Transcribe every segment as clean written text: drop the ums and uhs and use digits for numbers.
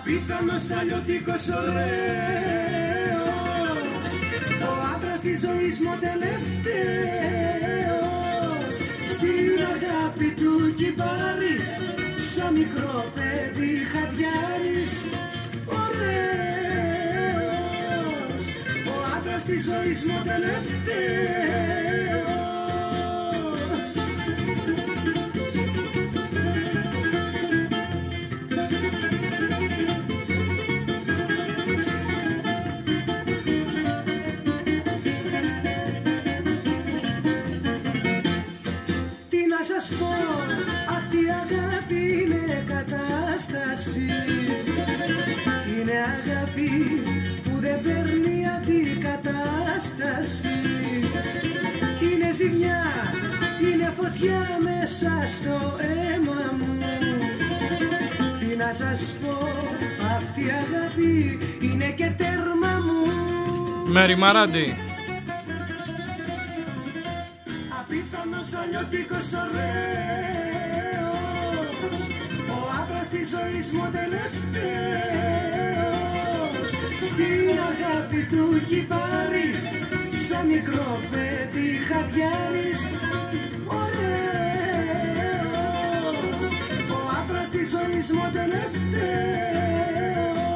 απίθανος αλλιώτικος ωραίος, ο άντρας της ζωής μου τελευταίος, στην αγάπη του κυμπάρης, σαν μικρό παιδί χαδιάρης, ωραίος, ο άντρας της ζωής μου τελευταίος. Να σας πω, αυτή η αγάπη είναι κατάσταση. Είναι αγάπη που δεν παίρνει αντικατάσταση. Είναι ζημιά, είναι φωτιά μέσα στο αίμα μου. Τι να σας πω, αυτή η αγάπη είναι και τέρμα μου. Μέρη Μαράντη. Απίθανος αλλιώτικος ωραίος, ο άντρας της ζωής μου τελευταίος, στην αγάπη του κυμπάρης, σαν μικρό παιδί χαδιάρης, ωραίος, ο άντρας της ζωής μου τελευταίος.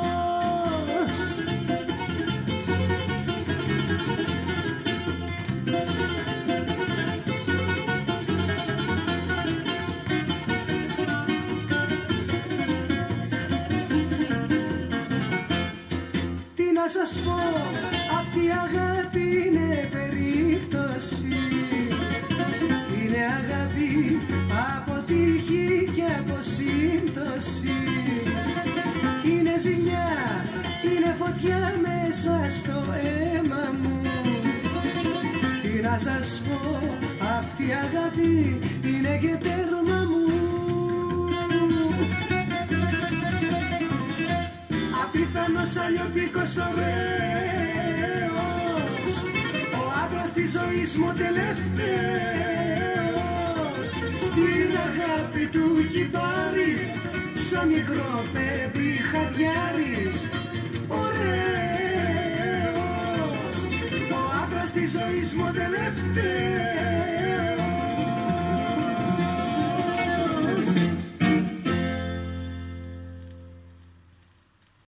Να σας πω, αυτή η αγάπη είναι περίπτωση. Είναι αγάπη από τύχη και από σύμπτωση. Είναι ζημιά, είναι φωτιά μέσα στο αίμα μου. Τι να σας πω, αυτή η αγάπη είναι και τέρμα μου. Απίθανος αλλιώτικος ωραίος, ο άντρας της ζωής μου τελευταίος, στην αγάπη του κυμπάρης, σαν μικρό παιδί χαδιάρης, ωραίος, ο άντρας της ζωής μου τελευταίος.